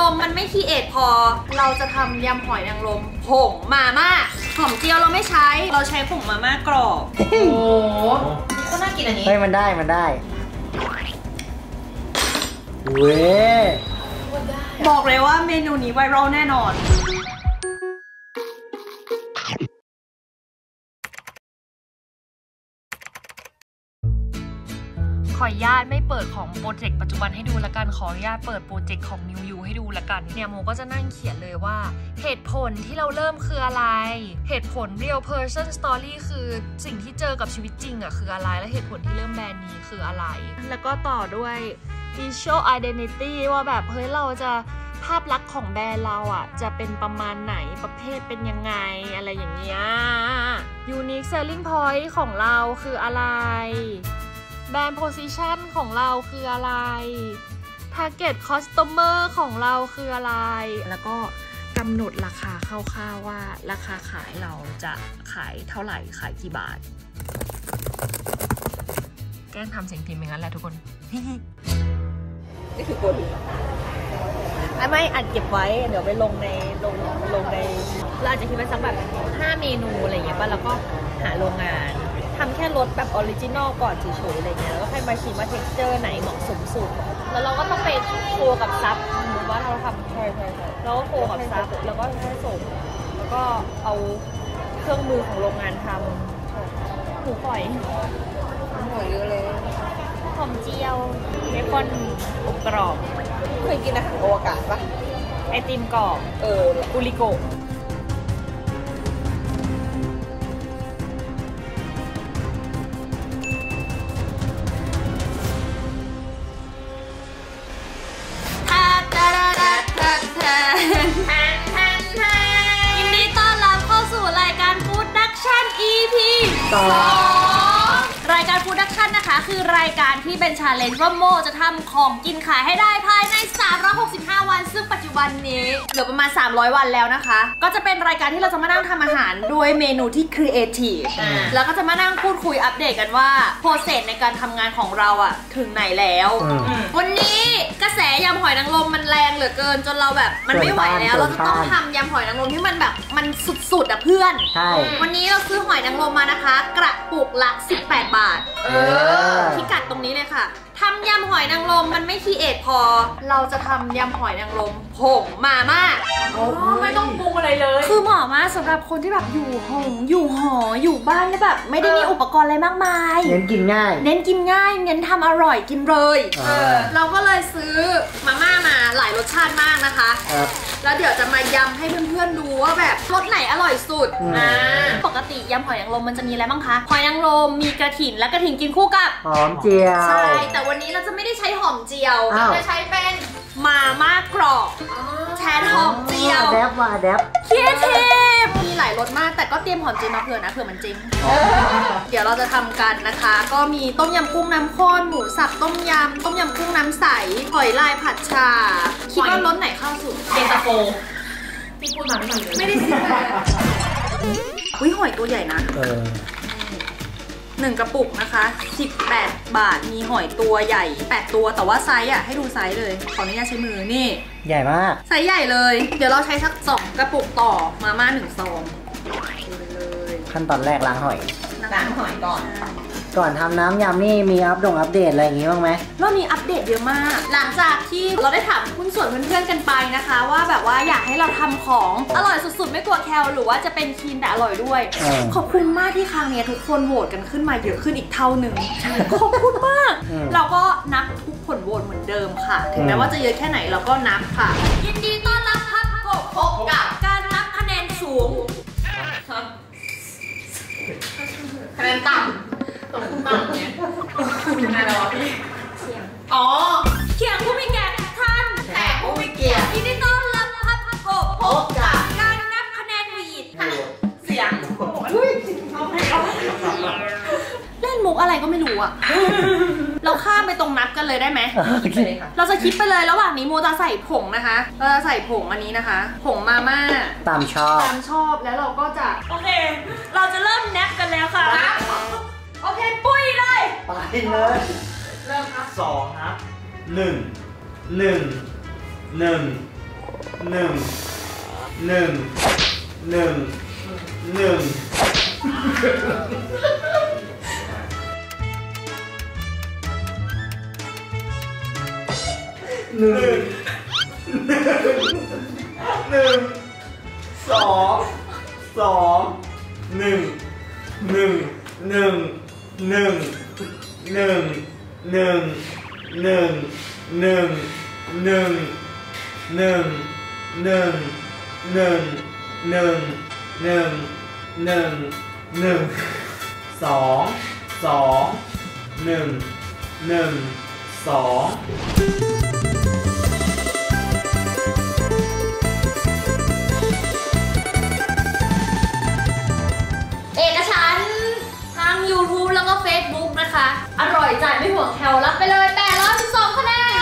มมันไม่คีเอทพอเราจะทำยำหอยนางรมผงมาม่าหอมเจียวเราไม่ใช้เราใช้ผงมาม่ากรอบโอ้โหก็น่ากินอันนี้เฮ้ยมันได้เว้ยบอกเลยว่าเมนูนี้ไวรัลแน่นอนขออนุญาตไม่เปิดของโปรเจกต์ปัจจุบันให้ดูละกันขออนุญาตเปิดโปรเจกต์ของ New You ให้ดูละกันเนี่ยโมก็จะนั่งเขียนเลยว่าเหตุผลที่เราเริ่มคืออะไรเหตุผล real person story คือสิ่งที่เจอกับชีวิตจริงอะคืออะไรและเหตุผลที่เริ่มแบรนด์นี้คืออะไรแล้วก็ต่อด้วย visual identity ว่าแบบเฮ้ยเราจะภาพลักษณ์ของแบรนด์เราอะจะเป็นประมาณไหนประเภทเป็นยังไงอะไรอย่างเงี้ย unique selling point ของเราคืออะไรแบรนด์ position ของเราคืออะไร target customer ของเราคืออะไรแล้วก็กำหนดราคาคร่าวๆว่าราคาขายเราจะขายเท่าไหร่ขายกี่บาทแกล้งทำเสียงพิมพ์อย่างนั้นแหละทุกคนนี่คือตัวดีไม่อัดเก็บไว้เดี๋ยวไปลงในเราอาจจะคิดว่าสักแบบ5 เมนูอะไรอย่างเงี้ยป่ะแล้วก็หาโรงงานทำแค่รสแบบออริจินอลก่อนเฉยๆอะไรเงี้ยแล้วก็ให้มาชิมว่า texture ไหนเหมาะสมสุดแล้วเราก็ต้องไปโคกับซับหรือว่าเราทำใช่แล้วก็โคกับซับแล้วก็ผสมแล้วก็เอาเครื่องมือของโรงงานทำหมูฝอยเยอะเลยหอมเจียวเบคอนอบกรอบเคยกินอาหารโอวากาศปะไอติมกรอบอุริโกะยินดีต้อนรับเข้าสู่รายการ Production EP 2 รายการ Production นะคะคือรายการที่เป็นชาเลนจ์ว่าโมจะทำของกินขายให้ได้ภายใน365 วันซึ่งปัจจุบันนี้เหลือประมาณ300 วันแล้วนะคะก็จะเป็นรายการที่เราจะมานั่งทำอาหารด้วยเมนูที่ครีเอทีฟแล้วก็จะมานั่งพูดคุยอัปเดตกันว่าโปรเซสในการทำงานของเราอะถึงไหนแล้ววันนี้กระแสยำหอยนางรมมันแรงเหลือเกินจนเราแบบมันไม่ไหวแล้วเราจะต้องทำยำหอยนางรมที่มันแบบมันสุดๆอะเพื่อนวันนี้เราซื้อหอยนางรมมานะคะกระปุกละ18 บาทพิกัดตรงนี้เลยค่ะทำยำหอยนางรมมันไม่คีเอทพอเราจะทำยำหอยนางรมผงมาม่าไม่ต้องปรุงอะไรเลยคือเหมาะมากสำหรับคนที่แบบอยู่หออยู่บ้านแล้วแบบไม่ได้มีอุปกรณ์อะไรมากมายเน้นกินง่ายเน้นทำอร่อยกินเลยเราก็เลยซื้อมาม่ามาหลายรสชาติมากนะคะแล้วเดี๋ยวจะมายำให้เพื่อนๆดูว่าแบบรสไหนอร่อยสุดปกติยำหอยนางรมมันจะมีอะไรบ้างคะหอยนางรมมีกระถิ่นและกระถิ่นกินคู่กับหอมเจียวใช่แต่วันนี้เราจะไม่ได้ใช้หอมเจียวเราจะใช้เป็นมาม่ากรอบแทนหอมเจียวแดบครีเอทีฟมีหลายรสมากแต่ก็เตรียมหอมเจียวมาเผื่อมันจริงเดี๋ยวเราจะทำกันนะคะก็มีต้มยำกุ้งน้ำข้นหมูสับต้มยำกุ้งน้ำใสหอยลายผัดชาคิดว่ารสไหนเข้าสุดเย็นตาโฟที่พูดมาไม่ได้ซื้ออุ้ยหอยตัวใหญ่นะ1 กระปุกนะคะ18 บาทมีหอยตัวใหญ่8 ตัวแต่ว่าไซส์ให้ดูไซส์เลยขออนุญาตใช้มือนี่ใหญ่มากไซส์ใหญ่เลยเดี๋ยวเราใช้สัก2 กระปุกต่อมาม่า1 ซองขั้นตอนแรกล้างหอยก่อนทำน้ำยำนี่มีอัปเดตอะไรอย่างงี้บ้างไหมเรามีอัปเดตเยอะมากหลังจากที่เราได้ถามคุณส่วนเพื่อนๆกันไปนะคะว่าแบบว่าอยากให้เราทำของอร่อยสุดๆไม่กลัวแคลหรือว่าจะเป็นคลีนแต่อร่อยด้วยขอบคุณมากที่ครั้งนี้ทุกคนโหวตกันขึ้นมาเยอะขึ้นอีกเท่านึงขอบคุณมากเราก็นับทุกผลโหวตเหมือนเดิมค่ะถึงแม้ว่าจะเยอะแค่ไหนเราก็นับค่ะยินดีต้อนรับพัดกบพบกับการนับคะแนนสูงคะแนนต่ำเนี่ยอะไรวะพี่เขียงผู้มีแก่ท่านแขกผู้มีเกียรติยินดีต้อนรับพัดกบพบกับการนับคะแนนหวีดเสียงเล่นมุกอะไรก็ไม่รู้อะเราข้ามไปตรงนับกันเลยได้ไหมเราจะคิดไปเลยระหว่างนี้โมจะใส่ผงนะคะเราจะใส่ผงอันนี้นะคะผงมาม่าตามชอบแล้วเราก็จะโอเคเราจะเริ่มนับกันแล้วค่ะโอเคปุ้ยเลยไปเลยเริ่มครับ 2ครับ1 หนึ่งหนึ่งหนึ่งหนึ่งหนึ่งสองหนึ่งหนึ่งหนึ่งหนึ่งหนึ่งหนึ่งหนึ่งหนึ่งหนึ่งหนึ่งหนึ่งหนึ่งหนึ่งหนึ่งหนึ่งหนึ่งสองหนึ่งสองเอกฉันท์ทาง YouTube แล้วก็ Facebook นะคะ อร่อยจัดไม่ห่วงแคลรับไปเลย812คะแนน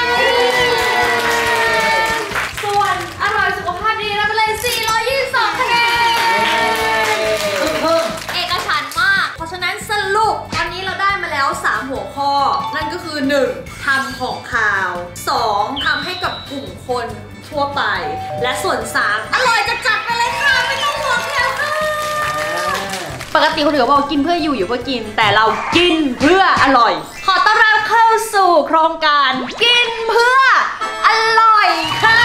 ส่วนอร่อยสุขภาพดีรับไปเลย422คะแนนเอกฉันท์มากเพราะฉะนั้นสรุปวันนี้เราได้มาแล้ว3หัวข้อนั่นก็คือ 1. ทำของคาว 2. ทำให้กับกลุ่มคนทั่วไปและส่วน 3. อร่อยจัดไปเลยค่ะไม่ต้องห่วงแคลค่ะปกติคนอื่นเขาบอกกินเพื่ออยู่เพื่อกินแต่เรากินเพื่ออร่อยขอต้อนรับเข้าสู่โครงการกินเพื่ออร่อยค่ะ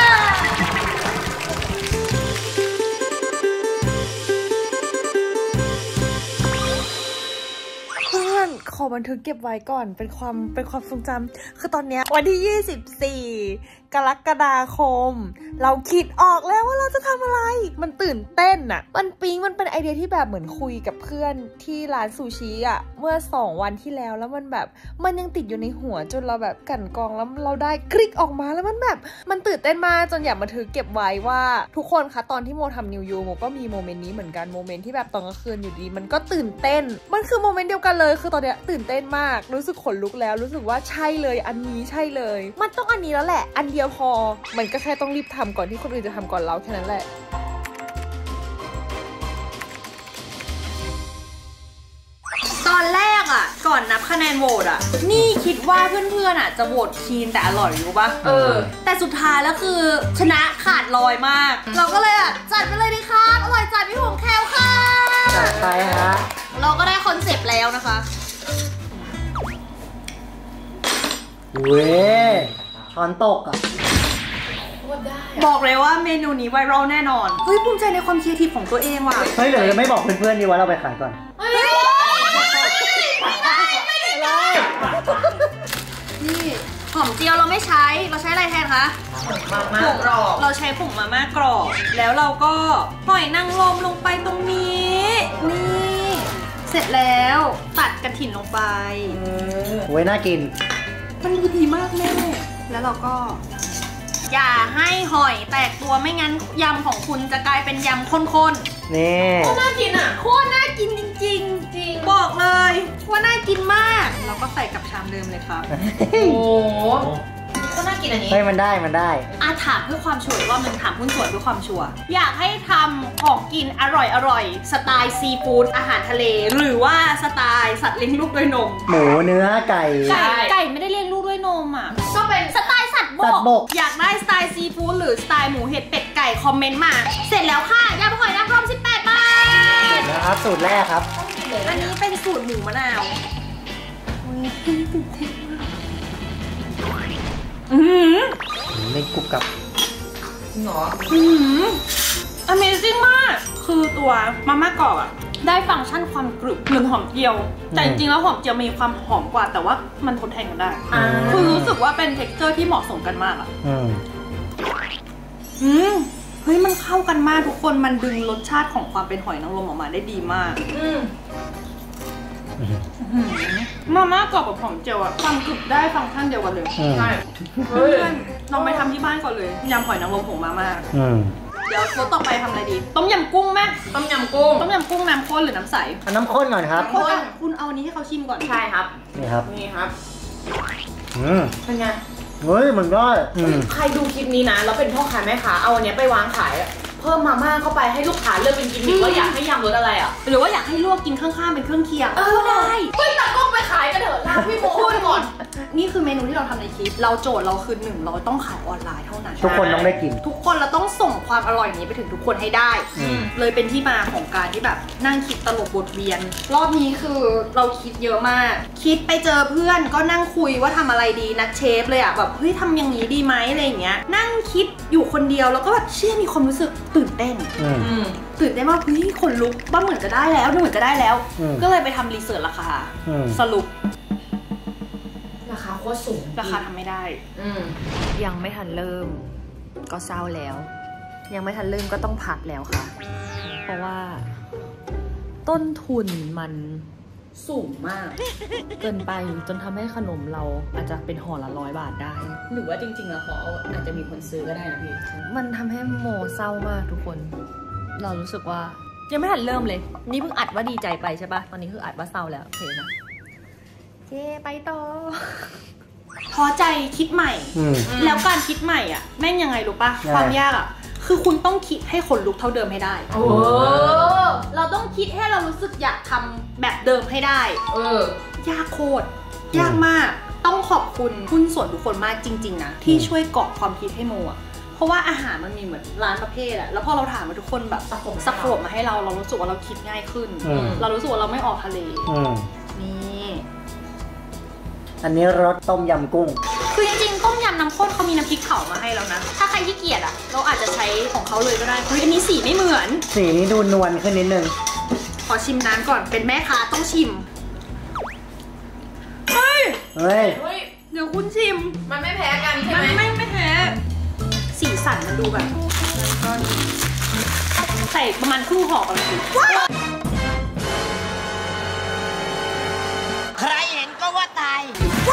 เพื่อนขอบันทึกเก็บไว้ก่อนเป็นความทรงจำคือตอนเนี้ยวันที่ 24 กรกฎาคมเราคิดออกแล้วว่าเราจะทำอะไรมันตื่นเต้นอะมันเป็นไอเดียที่แบบเหมือนคุยกับเพื่อนที่ร้านซูชิอะเมื่อ2 วันที่แล้วมันแบบมันยังติดอยู่ในหัวจนเราแบบกั่นกรองแล้วเราได้คลิกออกมาแล้วมันแบบมันตื่นเต้นมากจนอยากบันทึกเก็บไว้ว่าทุกคนคะตอนที่โมทำนิวยูโมก็มีโมเมนต์นี้เหมือนกันโมเมนต์ที่แบบตอนกลางคืนอยู่ดีมันก็ตื่นเต้นมันคือโมเมนต์เดียวกันเลยคือตอนเนี้ยตื่นเต้นมากรู้สึกขนลุกแล้วรู้สึกว่าใช่เลยอันนี้ใช่เลยมันต้องอันนี้แล้วแหละอันเดียวพอมันก็แค่ต้องรีบทำก่อนที่คนอื่นจะทำก่อนเราแค่นั้นแหละตอนแรกอ่ะก่อนนับคะแนนโหวตอ่ะนี่คิดว่าเพื่อนๆอ่ะจะโหวตคีนแต่อร่อยรู้ปะแต่สุดท้ายแล้วคือชนะขาดลอยมากเราก็เลยอ่ะจัดไปเลยดีครับอร่อยจัดพี่ห่วงแคลค่ะจัดไปฮะเราก็ได้คอนเซปต์แล้วนะคะเว้ยช้อนตกอ่ะบอกเลยว่าเมนูนี้ไวรัลแน่นอนเฮ้ยภูมิใจในความครีเอทีฟของตัวเองว่ะเฮ้ยเดี๋ยวจะไม่บอกเพื่อนๆดีว่าเราไปขายก่อนนี่หอมเจียวเราไม่ใช้เราใช้อะไรแทนคะผงมากรอบเราใช้ผงมาม่ากรอบแล้วเราก็หอยนางรมลงไปตรงนี้นี่เสร็จแล้วตัดกระถิ่นลงไปโอ้ยน่ากินมันดูดีมากแม่แล้วเราก็อย่าให้หอยแตกตัวไม่งั้นยำของคุณจะกลายเป็นยำข้นๆนี่โคตรน่ากินอ่ะโคตรน่ากินจริงบอกเลยว่าน่ากินมากเราก็ใส่กับชามเดิมเลยครับโอ้ก็น่ากินอันนี้เฮ้ยมันได้ถามเพื่อความชัวร์ว่ามันถามหุ้นส่วนเพื่อความชัวร์อยากให้ทำของกินอร่อยสไตล์ซีฟู้ดอาหารทะเลหรือว่าสไตล์สัตว์เลี้ยงลูกด้วยนมหมูเนื้อไก่ไม่ได้เลี้ยงลูกด้วยนมอ่ะก็เป็นสไตล์สัตว์บกอยากได้สไตล์ซีฟู้ดหรือสไตล์หมูเห็ดเป็ดไก่คอมเมนต์มาเสร็จแล้วค่ะยำหอยนางรม18 บาทนะครับสูตรแรกครับอันนี้เป็นสูตรหมูมะนาวไม่กรุบกับหรอAmazing มากคือตัวมาม่ากรอบอะได้ฟังก์ชันความกรึบเหมือนหอมเจียวแต่จริงๆแล้วหอมเจียวมีความหอมกว่าแต่ว่ามันทดแทนกันได้คือรู้สึกว่าเป็น texture ที่เหมาะสมกันมากอะเฮ้ยมันเข้ากันมากทุกคนมันดึงรสชาติของความเป็นหอยนางรมออกมาได้ดีมากมาม่ากรอบกับหอมเจียวอะความกรึบได้ฟังก์ชันเดียวกันเลยใช่เพื่อนลองไปทำที่บ้านก่อนเลยยำหอยนางรมผงมาม่าเดี๋ยวรสต่อไปทำอะไรดีต้มยำกุ้งไหมต้มยำกุ้งน้ำข้นหรือน้ำใสน้ำข้นก่อนครับคุณเอาอันนี้ให้เขาชิมก่อนใช่ครับนี่ครับเป็นไงเฮ้ยมันก็ใครดูคลิปนี้นะแล้วเป็นพ่อค้าแม่ค้าเอาอันนี้ไปวางขายเพิ่มมาม่าเข้าไปให้ลูกค้าเลือกเป็นกิมมิคว่าอยากให้ยำรสอะไรอ่ะหรือว่าอยากให้ลวกกินข้างๆเป็นเครื่องเคียงได้เฮ้ยตักกล้องไปขายกันเถอะลาพี่โมพูดก่อนนี่คือเมนูที่เราทำในคลิปเราโจทย์เราคือ1เราต้องขายออนไลน์เท่านั้นทุกคนต้องได้กินทุกคนเราต้องส่งความอร่อยนี้ไปถึงทุกคนให้ได้ เลยเป็นที่มาของการที่แบบนั่งคิดตลบบทเวียน รอบนี้คือเราคิดเยอะมาก คิดไปเจอเพื่อนก็นั่งคุยว่าทำอะไรดีนัดเชฟเลยอะแบบเฮ้ยทำอย่างนี้ดีไหมอะไรอย่างเงี้ยนั่งคิดอยู่คนเดียวแล้วก็แบบเชื่อมีความรู้สึกตื่นเต้นตื่นเต้นว่าเฮ้ยขนลุกว่าเหมือนจะได้แล้วเหมือนจะได้แล้ว ก็เลยไปทำรีเสิร์ชราคาสรุปราคาโคตรสูงราคาทำไม่ได้ยังไม่ทันเริ่มก็เศร้าแล้ว ยังไม่ทันเริ่มก็ต้องพักแล้วค่ะ เพราะว่าต้นทุนมันสูงมากเกินไปจนทำให้ขนมเราอาจจะเป็นห่อละ100 บาทได้หรือว่าจริงๆแล้วเขาอาจจะมีคนซื้อก็ได้นะพี่มันทำให้โมเศร้ามากทุกคนเรารู้สึกว่ายังไม่ทันเริ่มเลยนี่เพิ่งอัดว่าดีใจไปใช่ปะตอนนี้คืออัดว่าเศร้าแล้วโอเคนะเจ๊ไปต่อพอใจคิดใหม่แล้วการคิดใหม่อ่ะแม่งยังไงรู้ปะความยากอ่ะคือคุณต้องคิดให้ขนลุกเท่าเดิมให้ได้เราต้องคิดให้เรารู้สึกอยากทำแบบเดิมให้ได้ยากโคตรยากมากต้องขอบคุณหุ้นส่วนทุกคนมากจริงๆนะที่ช่วยเกาะความคิดให้โมอ่ะเพราะว่าอาหารมันมีเหมือนร้านประเภทอะแล้วพอเราถามมาทุกคนแบบสโคปมาให้เรารู้สึกว่าเราคิดง่ายขึ้นเรารู้สึกว่าเราไม่ออกทะเลนี่อันนี้รสต้มยำกุ้งคือจริงๆต้มยำน้ำข้นเขามีน้ำพริกเผามาให้แล้วนะถ้าใครขี้เกียจอะเราอาจจะใช้ของเขาเลยก็ได้อันนี้สีไม่เหมือนสีนี้ดูนวลขึ้นนิดนึงขอชิมน้ำก่อนเป็นแม่ค้าต้องชิมเฮ้ยเดี๋ยวคุณชิมมันไม่แพ้กันใช่ไหมไม่แพ้สีสันมันดูแบบใส่ประมาณครึ่งห่อก่อนสิใครเห็นก็ว่าตาย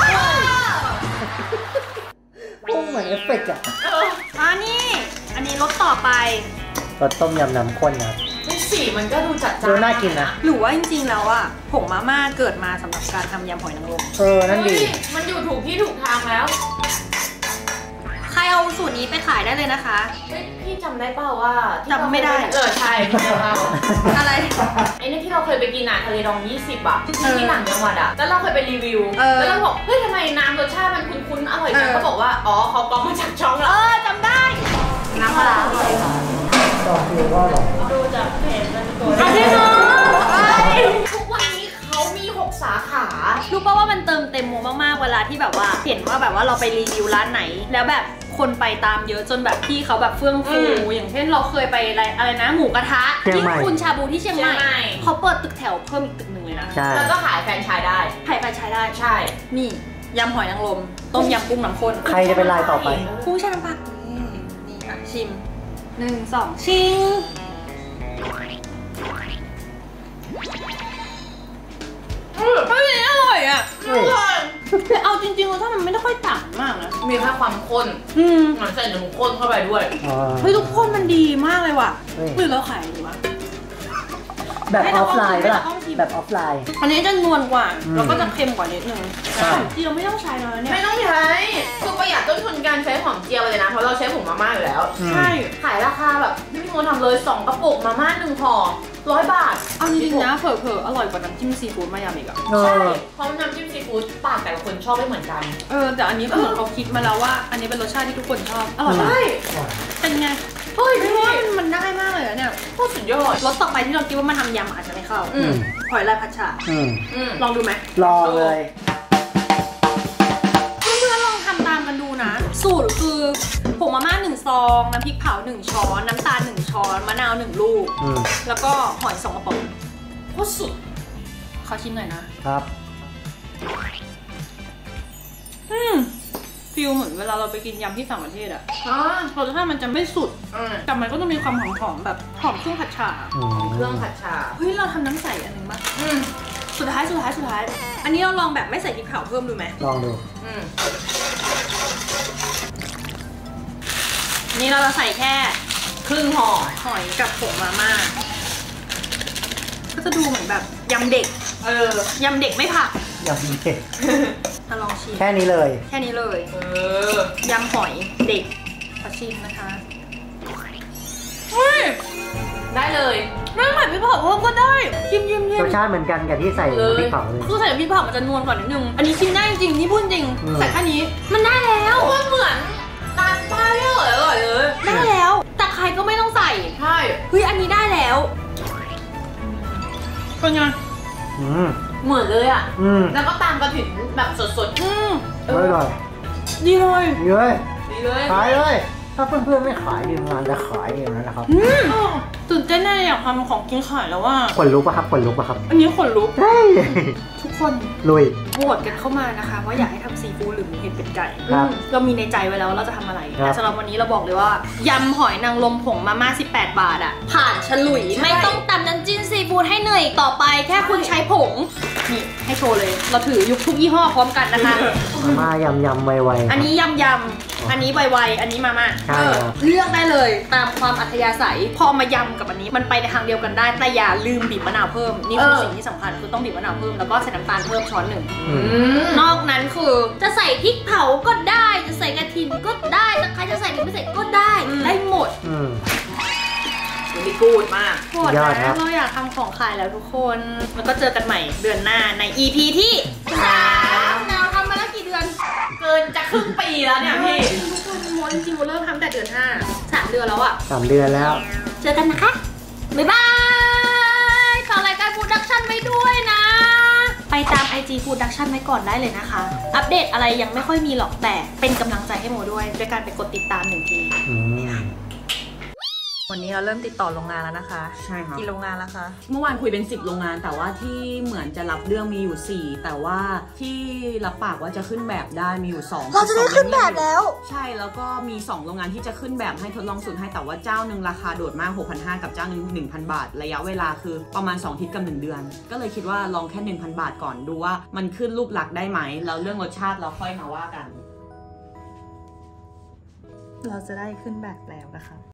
กุ้งเหมือนเอฟเฟกต์อ่ะอันนี้รสต่อไปรสต้มยำน้ำข้นนะสีมันก็ดูจัดจ้านดูน่ากินนะหรือว่าจริงๆแล้วอะผงมาม่าเกิดมาสำหรับการทำยำหอยนางรมนั่นดีมันอยู่ถูกที่ถูกทางแล้วใครเอาสูตรนี้ไปขายได้เลยนะคะพี่จำได้เปล่าว่าจำไม่ได้ใช่พี่จำได้อะไรไอ้นี่ที่เราเคยไปกินทะเลดอง20 อะที่ต่างจังหวัดอะแล้วเราเคยไปรีวิวแล้วเราบอกเฮ้ยทำไมน้ำรสชาติมันคุ้นๆอร่อยจังเขาบอกว่าอ๋อเขากรองมาจากช่องเราจำได้น้ำปลาดูจากเพจมันตัวทุกวันนี้เขามี6 สาขารู้ป่ะว่ามันเติมเต็มโมมากๆเวลาที่แบบว่าเห็นว่าแบบว่าเราไปรีวิวร้านไหนแล้วแบบคนไปตามเยอะจนแบบพี่เขาแบบเฟื่องฟูอย่างเช่นเราเคยไปอะไรนะหมูกระทะที่คุณชาบูที่เชียงใหม่เขาเปิดตึกแถวเพิ่มอีกตึกหนึ่งเลยนะแล้วก็ขายแฟรนไชส์ได้ขายแฟรนไชส์ได้ใช่นี่ยำหอยนางรมต้มยำกุ้งน้ำข้นใครจะเป็นรายต่อไปกุ้งแช่น้ำปลานี่ค่ะชิม1 2ชิงเฮ้ยอร่อยอ่ะแต่เอาจริงๆแล้วถ้ามันไม่ได้ค่อยต่างมากนะมีแค่ความข้นเหมือนใส่นมข้นเข้าไปด้วยเฮ้ยทุกคนมันดีมากเลยว่ะหรือเราขายดีวะแบบออฟไลน์ป่ะแบบออฟไลน์อันนี้จะนวลกว่าแล้วก็จะเค็มกว่านิดนึงจริงเราไม่ต้องใช้เลยเนี่ยไม่ต้องใช้คือประหยัดต้นทุนการใช้หอมเจียวเลยนะเพราะเราใช้ผงมาม่าอยู่แล้วใช่ขายราคาแบบที่พี่โมทำเลย2 กระปุกมาม่า1 ห่อ100 บาทเอาจริงๆนะเผลอๆอร่อยกว่าน้ำจิ้มซีฟู้ดมายำอีกอ่ะใช่เพราะน้ำจิ้มซีฟู้ดปากแต่ละคนชอบไม่เหมือนกันแต่อันนี้เหมือนเขาคิดมาแล้วว่าอันนี้เป็นรสชาติที่ทุกคนชอบอร่อยใช่เป็นไงเฮ้ยพี่ว่ามันได้มากเลยอะเนี่ยโคตรสุดยอดรสต่อไปที่เราคิดว่ามันทำยำอาจจะไม่เข้าหอยลายผัดฉ่าลองดูไหมลองเลยเพื่อนๆลองทำตามกันดูนะสูตรคือผงมาม่า1 ซองน้ำพริกเผา1 ช้อนน้ำตาล1 ช้อนมะนาว1 ลูกแล้วก็หอย2 กระป๋องโคตรสุดขอชิมหน่อยนะครับฟิลเหมือนเวลาเราไปกินยำที่ต่างประเทศอะรสชาติมันจะไม่สุดแต่มันก็จะมีความหอมๆแบบหอมเครื่องผัดฉ่าเครื่องผัดฉ่าเฮ้ยเราทำน้ำใสอันนึงมั้ยสุดท้ายอันนี้เราลองแบบไม่ใส่พริกเผาเพิ่มดูไหมลองดูนี่เราจะใส่แค่ครึ่งห่อหอยกับผงมาม่าก็จะดูเหมือนแบบยำเด็กยำเด็กไม่ผักยำเด็กลองชิมแค่นี้เลยยำหอยเด็กขอชิมนะคะได้เลยไม่ใส่พริกเผาเพิ่มก็ได้ชิมรสชาติเหมือนกันกับที่ใส่พริกเผาเลยคือใส่พริกเผามันจะนวลกว่านิดนึงอันนี้ชิมได้จริงนี่พูดจริงใส่แค่นี้มันได้แล้วมันเหมือนร้านป้าที่อร่อยเลยได้แล้วแต่ใครก็ไม่ต้องใส่ใช่เฮ้ยอันนี้ได้แล้วเป็นไงเหมือนเลยอ่ะแล้วก็ตามกระถิ่นแบบสดๆอร่อยดีเลยขายเลยถ้าเพื่อนๆไม่ขายดีงานจะขายเองนะครับตื่นเต้นแน่อยากทำของกินขายแล้วว่าขนลุกปะครับอันนี้ขนลุกทุกคนลุยโหวตกันเข้ามานะคะว่าอยากให้ทำซีฟู้ดหรือเห็ดเป็ดไก่เรามีในใจไว้แล้วเราจะทำอะไรแต่สำหรับวันนี้เราบอกเลยว่ายำหอยนางรมผงมาม่า18 บาทอ่ะผ่านฉลุยไม่ต้องตำน้ำจิ้มซีฟู้ดให้เหนื่อยต่อไปแค่คุณใช้ผงนี่ให้โชว์เลยเราถือยุคทุกยี่ห้อพร้อมกันนะคะมายำไวๆอันนี้ยำอันนี้ไวๆอันนี้มาม่าเลือกได้เลยตามความอัธยาศัยพอมายำกับอันนี้มันไปในทางเดียวกันได้แต่อย่าลืมบีบมะนาวเพิ่มนี่คือสิ่งที่สำคัญคือต้องบีบมะนาวเพิ่มแล้วก็ใส่น้ำตาลเพิ่มช้อนหนึ่งนอกนั้นคือจะใส่พริกเผาก็ได้จะใส่กระถิ่นก็ได้ตะไคร้จะใส่หรือไม่ใส่ก็ได้หมดดีกูดมากโหดนะเราอยากทำของขายแล้วทุกคนแล้วก็เจอกันใหม่เดือนหน้าใน EP ที่3เราทำมาแล้วกี่เดือนเกินจะครึ่งปีแล้วเนี่ยพี่ม้วนจริงๆเริ่มทำแต่เดือน5 3 เดือนแล้วอะ 3 เดือนแล้วเจอกันนะคะบ๊ายบายฝากรายการ Production ไว้ด้วยนะไปตาม IG Production ไว้ก่อนได้เลยนะคะอัปเดตอะไรยังไม่ค่อยมีหรอกแต่เป็นกำลังใจให้โมด้วยการไปกดติดตาม1 ทีวันนี้เราเริ่มติดต่อโรงงานแล้วนะคะใช่ค่ะกี่โรงงานแล้วคะเมื่อวานคุยเป็น10 โรงงานแต่ว่าที่เหมือนจะรับเรื่องมีอยู่4แต่ว่าที่รับปากว่าจะขึ้นแบบได้มีอยู่2 เราจะได้ขึ้นแบบแล้วใช่แล้วก็มี2 โรงงานที่จะขึ้นแบบให้ทดลองสูตรให้แต่ว่าเจ้าหนึ่งราคาโดดมาก 6,500 กับเจ้าหนึ่ง 1,000 บาทระยะเวลาคือประมาณ2 อาทิตย์กับ1 เดือนก็เลยคิดว่าลองแค่ 1,000 บาทก่อนดูว่ามันขึ้นรูปลักษณ์ได้ไหมแล้วเรื่องรสชาติเราค่อยมาว่ากันเราจะได้ขึ้นแบบแล้วนะคะ